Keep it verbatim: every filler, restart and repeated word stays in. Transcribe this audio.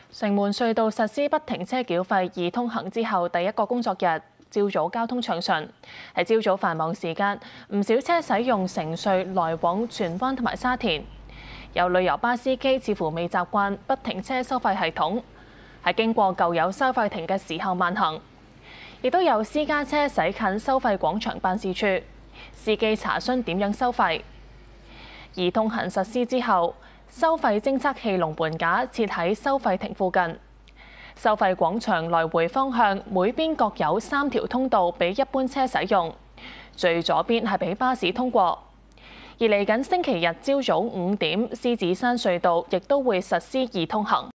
城門隧道實施不停車繳費易通行之後，第一個工作日，朝早交通暢順。喺朝早繁忙時間，唔少車使用城隧來往荃灣同埋沙田。有旅遊巴司機似乎未習慣不停車收費系統，喺經過舊有收費亭嘅時候慢行。亦都有私家車駛近收費廣場辦事處，司機查詢點樣收費。易通行實施之後，收費偵測器龍門架設喺收費亭附近，收費廣場來回方向每邊各有三條通道俾一般車使用，最左邊係俾巴士通過。而嚟緊星期日朝早五點，獅子山隧道亦都會實施易通行。